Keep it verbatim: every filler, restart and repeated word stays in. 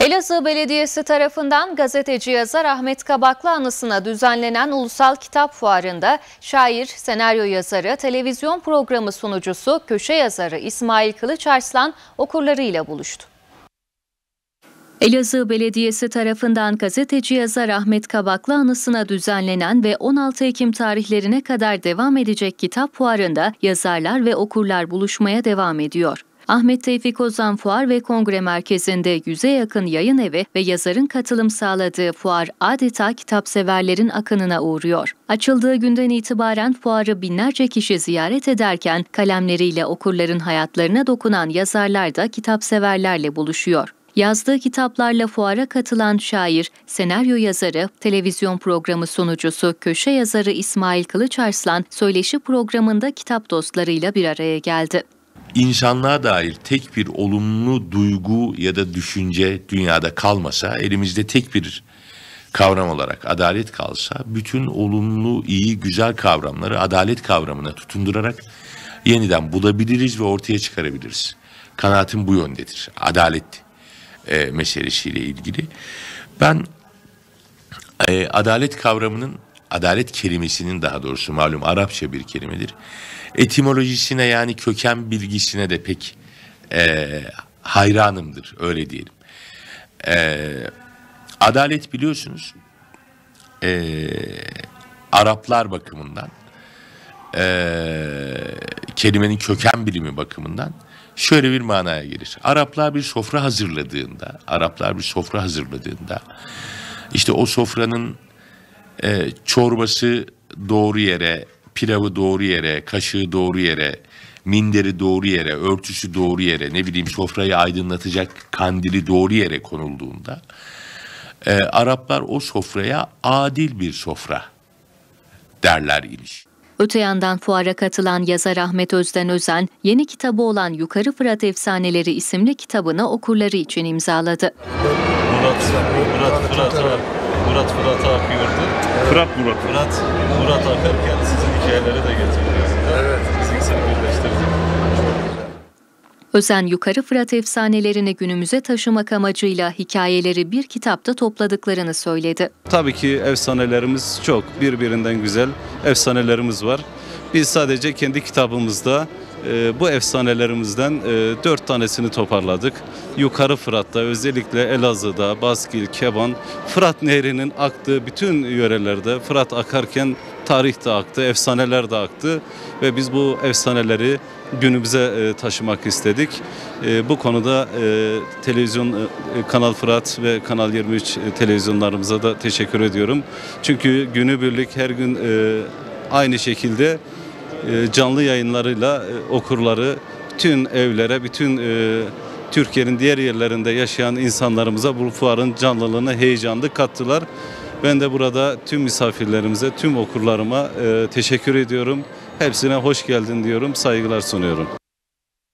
Elazığ Belediyesi tarafından gazeteci yazar Ahmet Kabaklı anısına düzenlenen Ulusal Kitap Fuarı'nda şair, senaryo yazarı, televizyon programı sunucusu, köşe yazarı İsmail Kılıçarslan okurlarıyla buluştu. Elazığ Belediyesi tarafından gazeteci yazar Ahmet Kabaklı anısına düzenlenen ve on altı Ekim tarihlerine kadar devam edecek kitap fuarında yazarlar ve okurlar buluşmaya devam ediyor. Ahmet Tevfik Ozan Fuar ve Kongre Merkezi'nde yüze yakın yayın evi ve yazarın katılım sağladığı fuar adeta kitapseverlerin akınına uğruyor. Açıldığı günden itibaren fuarı binlerce kişi ziyaret ederken kalemleriyle okurların hayatlarına dokunan yazarlar da kitapseverlerle buluşuyor. Yazdığı kitaplarla fuara katılan şair, senaryo yazarı, televizyon programı sunucusu, köşe yazarı İsmail Kılıçarslan, söyleşi programında kitap dostlarıyla bir araya geldi. İnsanlığa dair tek bir olumlu duygu ya da düşünce dünyada kalmasa, elimizde tek bir kavram olarak adalet kalsa, bütün olumlu, iyi, güzel kavramları adalet kavramına tutundurarak yeniden bulabiliriz ve ortaya çıkarabiliriz. Kanaatim bu yöndedir. Adalet e, meselesiyle ilgili. Ben e, adalet kavramının, adalet kelimesinin daha doğrusu malum Arapça bir kelimedir. Etimolojisine yani köken bilgisine de pek e, hayranımdır, öyle diyelim. E, adalet biliyorsunuz e, Araplar bakımından, e, kelimenin köken bilimi bakımından şöyle bir manaya gelir. Araplar bir sofra hazırladığında, Araplar bir sofra hazırladığında, işte o sofranın e, çorbası doğru yere, pilavı doğru yere, kaşığı doğru yere, minderi doğru yere, örtüsü doğru yere, ne bileyim sofrayı aydınlatacak kandili doğru yere konulduğunda e, Araplar o sofraya adil bir sofra derler imiş. Öte yandan fuara katılan yazar Ahmet Özden Özen, yeni kitabı olan Yukarı Fırat Efsaneleri isimli kitabını okurları için imzaladı. Murat, Murat, Fırat'a, Murat Fırat'a akıyordu. Fırat Murat. Fırat, Murat akarken sizin hikayeleri de getirdi. Evet. Sizin birleştirdi. Özen, Yukarı Fırat efsanelerini günümüze taşımak amacıyla hikayeleri bir kitapta topladıklarını söyledi. Tabii ki efsanelerimiz çok, birbirinden güzel efsanelerimiz var. Biz sadece kendi kitabımızda e, bu efsanelerimizden e, dört tanesini toparladık. Yukarı Fırat'ta, özellikle Elazığ'da, Baskil, Keban, Fırat Nehri'nin aktığı bütün yörelerde, Fırat akarken tarih de aktı, efsaneler de aktı ve biz bu efsaneleri günümüze e, taşımak istedik. E, bu konuda e, televizyon e, Kanal Fırat ve Kanal yirmi üç e, televizyonlarımıza da teşekkür ediyorum. Çünkü günübirlik her gün e, aynı şekilde e, canlı yayınlarıyla e, okurları bütün evlere, bütün e, Türkiye'nin diğer yerlerinde yaşayan insanlarımıza bu fuarın canlılığını, heyecanını kattılar. Ben de burada tüm misafirlerimize, tüm okurlarıma e, teşekkür ediyorum. Hepsine hoş geldin diyorum, saygılar sunuyorum.